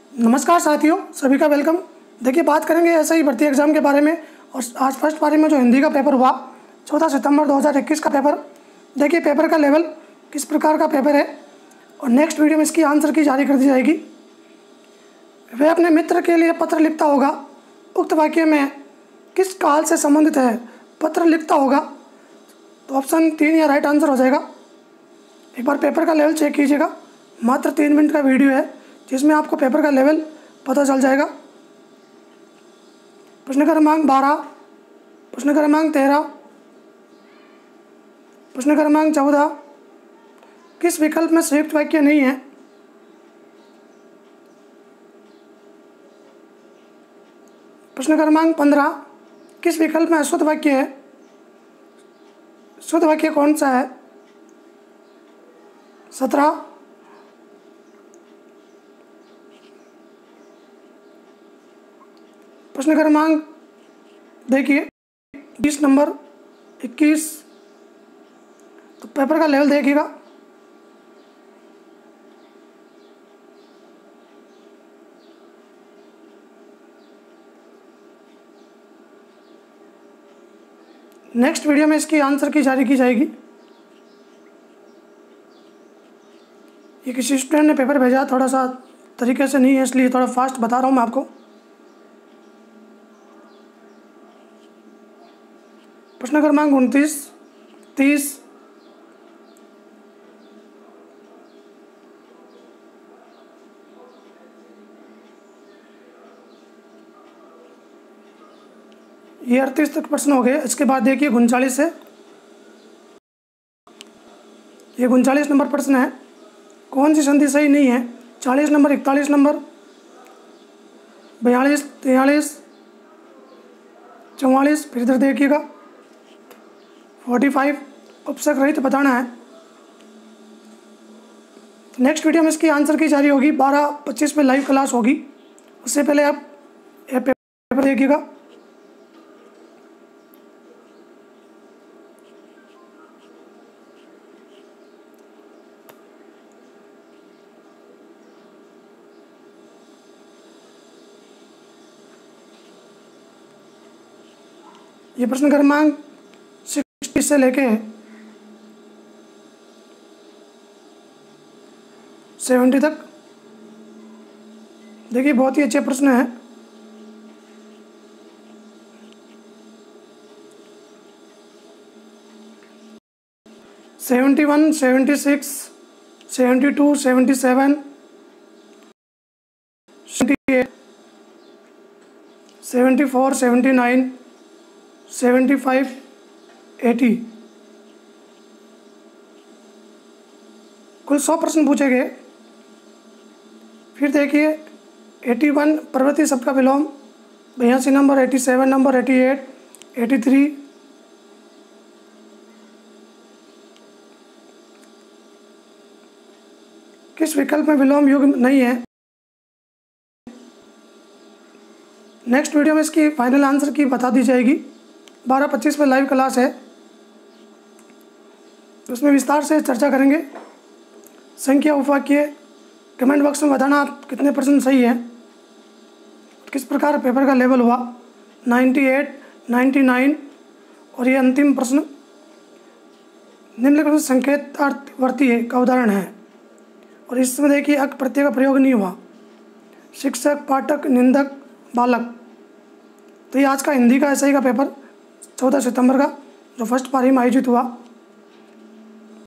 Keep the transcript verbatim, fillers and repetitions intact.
नमस्कार साथियों, सभी का वेलकम। देखिए, बात करेंगे ऐसे ही भर्ती एग्जाम के बारे में। और आज फर्स्ट पारी में जो हिंदी का पेपर हुआ चौदह सितंबर दो हज़ार इक्कीस का पेपर, देखिए पेपर का लेवल किस प्रकार का पेपर है और नेक्स्ट वीडियो में इसकी आंसर की जारी कर दी जाएगी। वह अपने मित्र के लिए पत्र लिखता होगा, उक्त वाक्य में किस काल से संबंधित है पत्र लिखता होगा। तो ऑप्शन तीन या राइट आंसर हो जाएगा। एक बार पेपर का लेवल चेक कीजिएगा। मात्र तीन मिनट का वीडियो है जिसमें आपको पेपर का लेवल पता चल जाएगा। प्रश्न क्रमांक बारह, प्रश्न क्रमांक तेरह, प्रश्न क्रमांक चौदह, किस विकल्प में संयुक्त वाक्य नहीं है। प्रश्न क्रमांक पंद्रह, किस विकल्प में अशुद्ध वाक्य है। शुद्ध वाक्य कौन सा है। सत्रह, प्रश्न क्रमांक देखिए बीस नंबर, इक्कीस। तो पेपर का लेवल देखिएगा। नेक्स्ट वीडियो में इसकी आंसर की जारी की जाएगी। ये किसी स्टूडेंट ने पेपर भेजा, थोड़ा सा तरीके से नहीं है इसलिए थोड़ा फास्ट बता रहा हूँ मैं आपको। प्रश्न क्रमांक उनतीस, तीस, ये अड़तीस तक प्रश्न हो गए। इसके बाद देखिए उनचालीस है, ये उनचालीस नंबर प्रश्न है। कौन सी संधि सही नहीं है। चालीस नंबर, इकतालीस नंबर, बयालीस, तैंतालीस, चौवालीस। फिर इधर देखिएगा पैंतालीस, उपसक रहित बताना है। नेक्स्ट वीडियो में इसकी आंसर की जारी होगी। बारह पच्चीस में लाइव क्लास होगी। उससे पहले आप ये पेपर देखिएगा। ये प्रश्न क्रमांक साठ से लेके सत्तर तक देखिए बहुत ही अच्छे प्रश्न हैं। Seventy one, seventy six, seventy two, seventy seven, seventy eight, seventy four, seventy nine, seventy five, eighty. कुल सौ प्रश्न पूछे गए। फिर देखिए इक्यासी प्रवृत्ति शब्द का विलोम, बयासी नंबर, सत्तासी नंबर, अट्ठासी, तिरासी, किस विकल्प में विलोम युग्म नहीं है। नेक्स्ट वीडियो में इसकी फाइनल आंसर की बता दी जाएगी। बारह पच्चीस में लाइव क्लास है, उसमें विस्तार से चर्चा करेंगे। संख्या उपवाक्य कमेंट बॉक्स में बताना आप कितने परसेंट सही है, किस प्रकार पेपर का लेवल हुआ। अट्ठानवे, निन्यानवे और ये अंतिम प्रश्न निम्नलिखित संकेतार्थवर्ती है का उदाहरण है। और इसमें देखिए अक प्रत्यय का प्रयोग नहीं हुआ। शिक्षक, पाठक, निंदक, बालक। तो ये आज का हिंदी का ऐसा ही का पेपर चौदह सितंबर का जो फर्स्ट पारी में आयोजित हुआ।